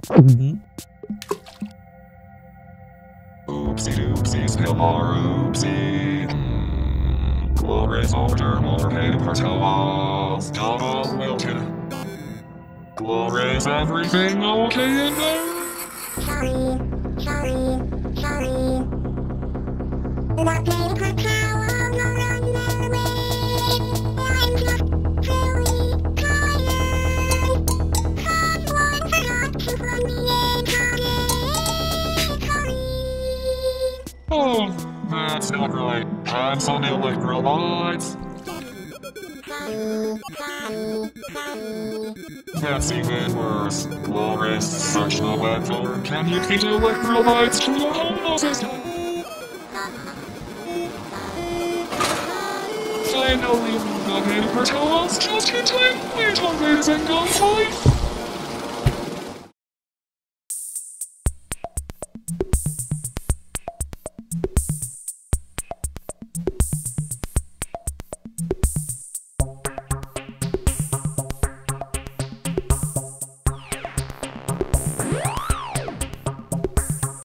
Oopsie doopsie, spill more oopsie. Glorious order, more paper towels, double wilted. Glorious, everything okay in there? Sorry. That paper towel no longer way. I'm just really tired. Someone forgot to put me in sorry. Oh, that's not right. I'm on electrolytes. That's even worse. Glorious, such a wet floor. Can you feed electrolytes to the whole system? Finally, the paper towels just contain little amazing God's life.